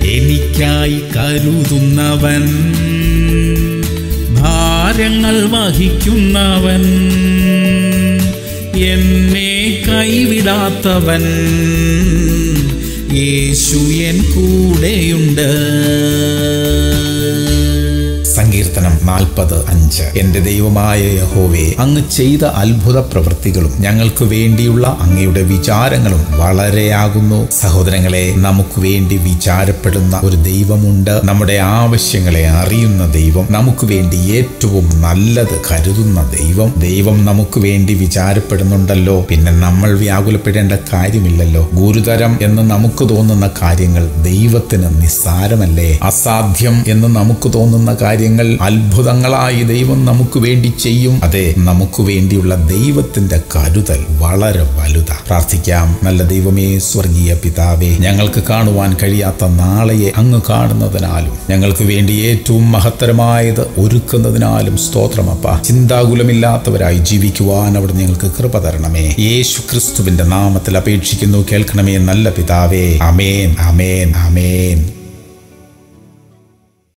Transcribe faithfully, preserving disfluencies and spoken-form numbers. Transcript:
എനിക്കായി കരുതുന്നവൻ, ഭാരങ്ങൾ വഹിക്കുന്നവൻ, എന്നെ കൈവിടാത്തവൻ, യേശു എൻ കൂടെയുണ്ട്. സങ്കീർത്തനം നാൽപ്പത് അഞ്ച്. എന്റെ ദൈവമായ യഹോവേ, അങ്ങ് ചെയ്ത അത്ഭുത പ്രവൃത്തികളും ഞങ്ങൾക്ക് വേണ്ടിയുള്ള അങ്ങയുടെ വിചാരങ്ങളും വളരെയാകുന്നു. സഹോദരങ്ങളെ, നമുക്ക് വേണ്ടി വിചാരപ്പെടുന്ന ഒരു ദൈവമുണ്ട്. നമ്മുടെ ആവശ്യങ്ങളെ അറിയുന്ന ദൈവം, നമുക്ക് വേണ്ടി ഏറ്റവും നല്ലത് കരുതുന്ന ദൈവം. ദൈവം നമുക്ക് വേണ്ടി വിചാരപ്പെടുന്നുണ്ടല്ലോ, പിന്നെ നമ്മൾ വ്യാകുലപ്പെടേണ്ട കാര്യമില്ലല്ലോ. ഗുരുതരം എന്ന് നമുക്ക് തോന്നുന്ന കാര്യങ്ങൾ ദൈവത്തിന് നിസ്സാരമല്ലേ? അസാധ്യം എന്ന് നമുക്ക് തോന്നുന്ന കാര്യങ്ങൾ അത്ഭുതങ്ങളായി ദൈവം നമുക്ക് വേണ്ടി ചെയ്യും. അതെ, നമുക്ക് വേണ്ടിയുള്ള ദൈവത്തിന്റെ കരുതൽ വളരെ വലുതാ. പ്രാർത്ഥിക്കാം. നല്ല ദൈവമേ, സ്വർഗീയ പിതാവേ, ഞങ്ങൾക്ക് കാണുവാൻ കഴിയാത്ത നാളെയെ അങ്ങ് കാണുന്നതിനാലും ഞങ്ങൾക്ക് വേണ്ടി ഏറ്റവും മഹത്തരമായത് ഒരുക്കുന്നതിനാലും സ്തോത്രമപ്പ. ചിന്താകുലമില്ലാത്തവരായി ജീവിക്കുവാൻ അവിടെ ഞങ്ങൾക്ക് കൃപ തരണമേ. യേശു ക്രിസ്തുവിന്റെ നാമത്തിൽ അപേക്ഷിക്കുന്നു, കേൾക്കണമേ നല്ല പിതാവേ. ആമേൻ, ആമേൻ, ആമേൻ.